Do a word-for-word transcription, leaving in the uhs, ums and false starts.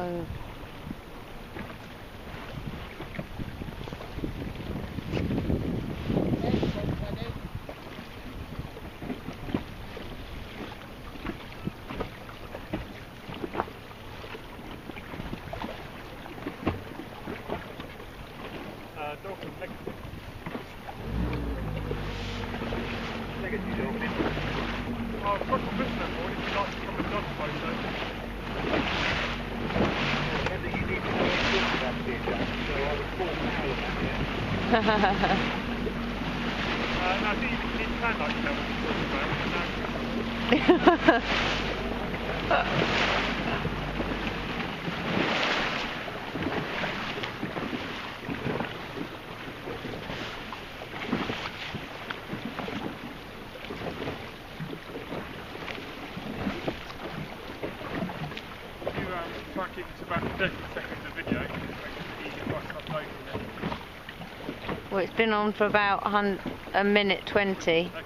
Oh. Uh, dolphin, negative. Negative dolphin. Oh, across the Bristol board, if you like to come and dodge photo. Whether you need to know what to talk about here, Jack, so I would call now about it. uh, no, I think you need to stand like yourself when you talk about it. Try and keep it to about thirty seconds of video, it makes it easier for us to upload it. Well, it's been on for about a minute twenty.